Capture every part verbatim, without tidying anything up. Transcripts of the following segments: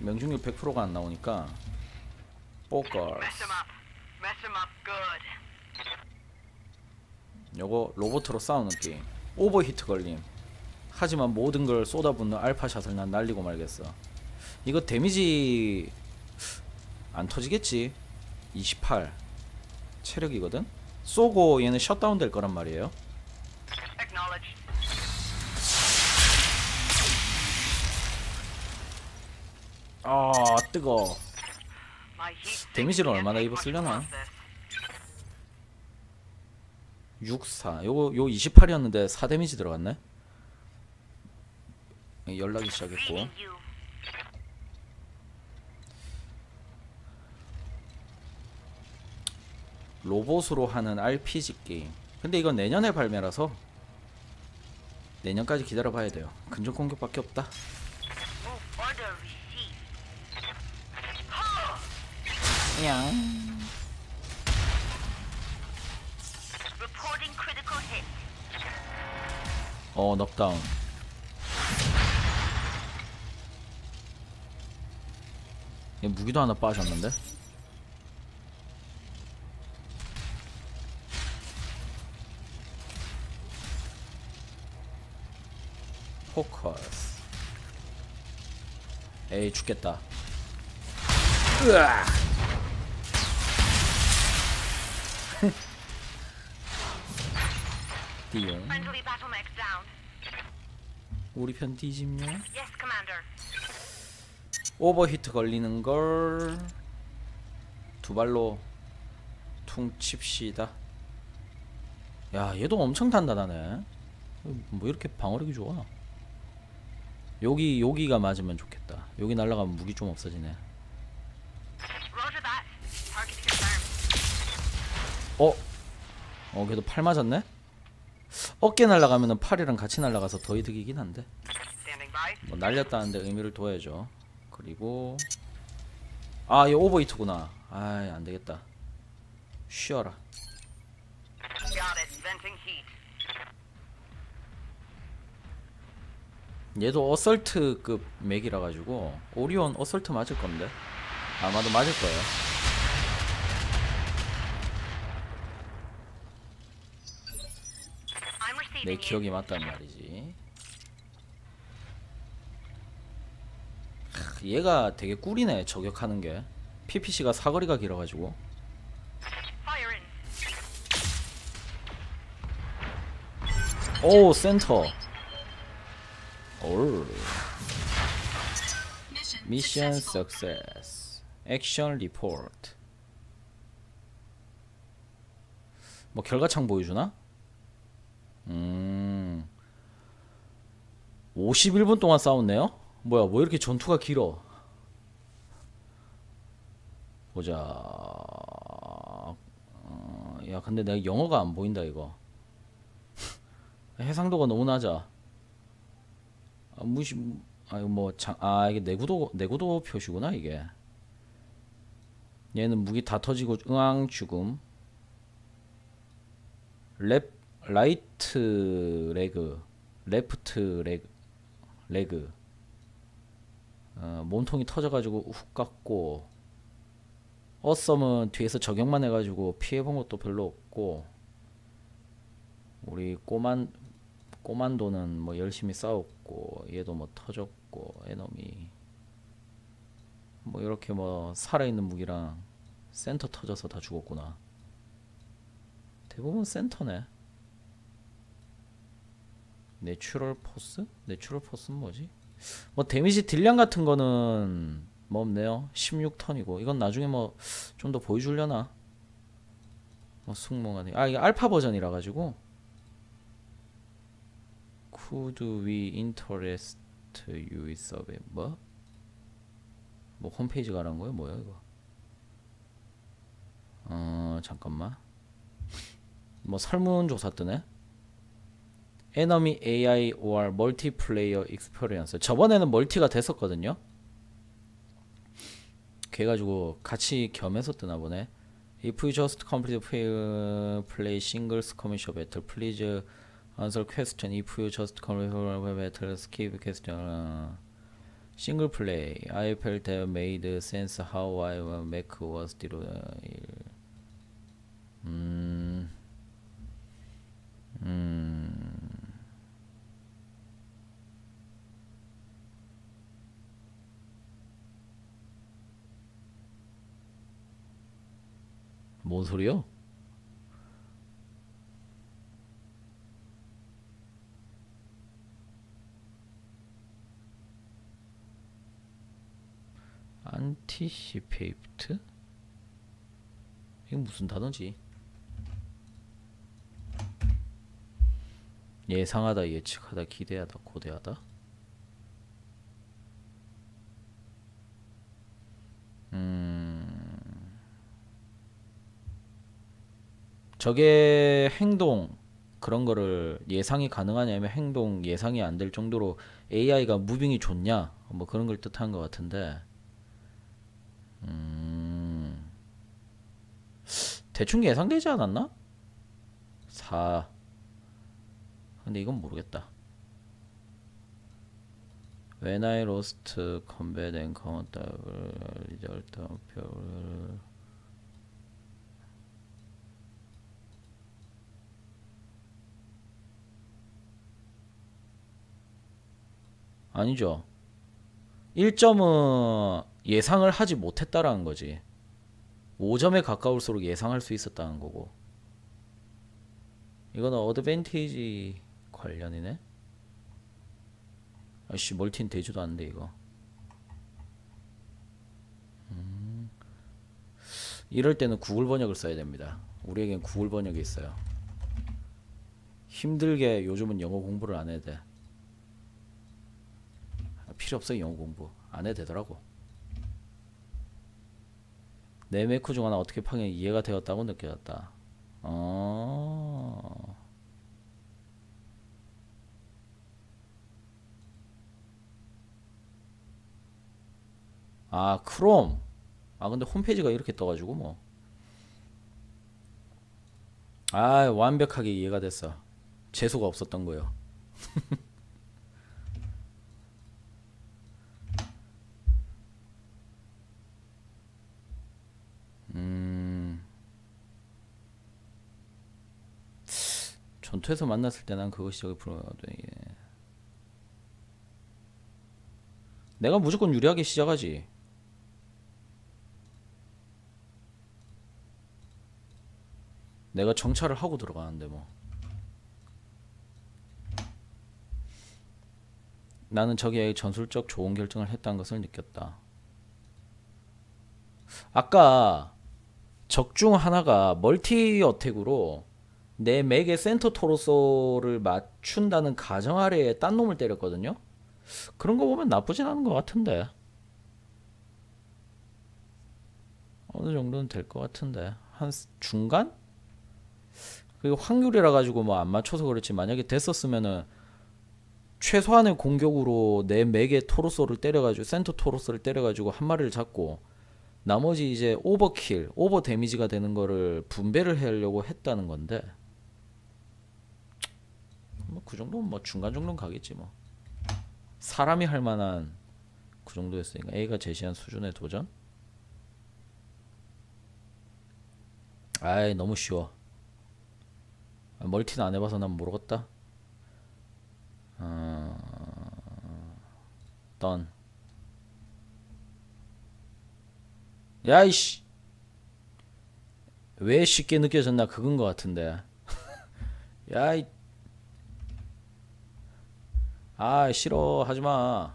명중률 백 퍼센트가 안 나오니까 포커스. 요거 로봇으로 싸우는 게임. 오버히트 걸림. 하지만 모든 걸 쏟아붓는 알파샷을 난 날리고 말겠어. 이거 데미지 안 터지겠지? 이십팔 체력이거든? 쏘고 얘는 셧다운 될 거란 말이에요. 아 뜨거. 데미지를 얼마나 입었으려나? 육십사. 요거 요 이십팔이었는데 사 데미지 들어갔네. 연락이 시작했고. 로봇으로 하는 알피지 게임. 근데 이건 내년에 발매라서 내년까지 기다려봐야 돼요. 근접 공격밖에 없다. 냥. 어 넉다운. 얘 무기도 하나 빠졌는데? 포커스. 에이 죽겠다. 으아. 띠용. 우리 편 뒤집냐? 오버히트 걸리는 걸 두 발로 퉁 칩시다. 야 얘도 엄청 단단하네. 뭐 이렇게 방어력이 좋아. 여기 여기가 맞으면 좋겠다. 여기 날아가면 무기 좀 없어지네. 어? 어 걔도 팔 맞았네? 어깨 날아가면은 팔이랑 같이 날아가서 더 이득이긴 한데 뭐 날렸다는데 의미를 둬야죠. 그리고 아 얘 오버히트구나. 아이 안되겠다. 쉬어라. 얘도 어설트급 맥이라 가지고 오리온 어설트 맞을 건데 아마도 맞을 거예요. 내 기억이 맞단 말이지. 하, 얘가 되게 꿀이네 저격하는 게. 피피씨가 사거리가 길어가지고. 오 센터. 올. 미션 석세스. 액션 리포트. 뭐 결과창 보여주나? 음. 오십일 분 동안 싸웠네요? 뭐야 뭐 이렇게 전투가 길어. 보자. 어, 야 근데 내가 영어가 안 보인다 이거. 해상도가 너무 낮아. 아, 무시 아 이거 뭐 장, 아 이게 내구도 내구도 표시구나 이게. 얘는 무기 다 터지고 응앙 죽음. 랩 라이트 레그, 레프트 레그, 레그. 어, 몸통이 터져가지고 훅 갔고. 어썸은 뒤에서 저격만 해가지고 피해본 것도 별로 없고. 우리 꼬만 꼬만도는 뭐 열심히 싸웠고 얘도 뭐 터졌고 에너미 뭐 이렇게 뭐 살아있는 무기랑 센터 터져서 다 죽었구나. 대부분 센터네. 내추럴 포스? 내추럴 포스는 뭐지? 뭐 데미지 딜량 같은 거는 뭐 없네요. 십육 턴이고 이건 나중에 뭐 좀 더 보여주려나? 뭐 숙몽하네. 아 이게 알파 버전이라 가지고. Could we interest you with survey? 뭐? 뭐 홈페이지 가라는 거야? 뭐야 이거? 어 잠깐만. 뭐 설문조사 뜨네? Enemy 에이아이 or Multiplayer Experience. 저번에는 멀티가 됐었거든요. 그래가지고 같이 겸해서 뜨나 보네. If you just complete play single skirmish battle, please answer question. If you just complete battle, skip question. 싱글 플레이. I felt that made sense how I make was still. 음. 음. 뭔 소리요? anticipate? 이건 무슨 단어지? 예상하다, 예측하다, 기대하다, 고대하다. 음, 저게 행동 그런 거를 예상이 가능하냐면 행동 예상이 안 될 정도로 에이아이가 무빙이 좋냐 뭐 그런 걸 뜻하는 것 같은데, 음, 대충 예상되지 않았나? 사. 근데 이건 모르겠다. When I lost combat and countable result of pure. 아니죠. 일 점은 예상을 하지 못했다라는 거지. 오 점에 가까울수록 예상할 수 있었다는 거고. 이거는 어드밴티지 관련이네. 아씨, 멀티는 되지도 않는데 이거. 음. 이럴 때는 구글 번역을 써야 됩니다. 우리에겐 구글 번역이 있어요. 힘들게 요즘은 영어 공부를 안 해도 돼. 필요 없어. 영어 공부 안 해도 되더라고. 내 메쿠 중 하나 어떻게 파견 이해가 되었다고 느껴졌다. 어. 아, 크롬. 아, 근데 홈페이지가 이렇게 떠가지고 뭐. 아, 완벽하게 이해가 됐어. 재수가 없었던 거요. 음. 전투에서 만났을 때 난 그것이 저기 불어돼. 내가 무조건 유리하게 시작하지. 내가 정찰을 하고 들어가는데 뭐. 나는 저기에 전술적 좋은 결정을 했다는 것을 느꼈다. 아까 적 중 하나가 멀티 어택으로 내 맥의 센터 토로소를 맞춘다는 가정 아래에 딴 놈을 때렸거든요. 그런 거 보면 나쁘진 않은 것 같은데. 어느 정도는 될 것 같은데. 한 중간? 그리고 확률이라 가지고 뭐 안 맞춰서 그렇지, 만약에 됐었으면은 최소한의 공격으로 내 맥의 토로소를 때려가지고 센터 토로소를 때려가지고 한 마리를 잡고 나머지 이제 오버킬, 오버 데미지가 되는 거를 분배를 하려고 했다는 건데, 뭐 그 정도면 뭐 중간 정도는 가겠지 뭐. 사람이 할 만한 그 정도였으니까. A가 제시한 수준의 도전? 아이, 너무 쉬워. 멀티는 안 해봐서 난 모르겠다. 어... 던. 야이씨, 왜 쉽게 느껴졌나 그건 것 같은데. 야이, 아 싫어, 하지마.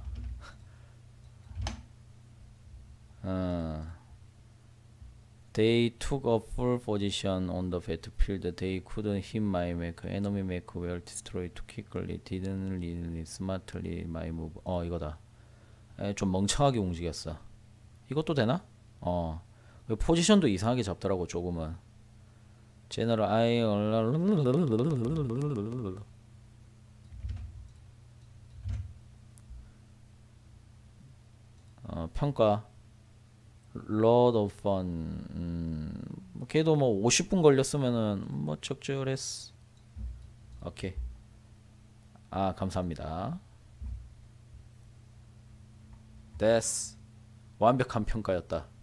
어. They took a full position on the battlefield. They couldn't hit my mech. Enemy mech were destroyed too quickly. Didn't really smartly my move. 어, 이거다. 에, 좀 멍청하게 움직였어. 이것도 되나? 어. 포지션도 이상하게 잡더라고 조금은. 제너럴 아이 어, 평가 Load of fun. 음, 걔도 뭐 오십 분 걸렸으면은 뭐 적절했어. 오케이. 아, 감사합니다. 됐어. 완벽한 평가였다.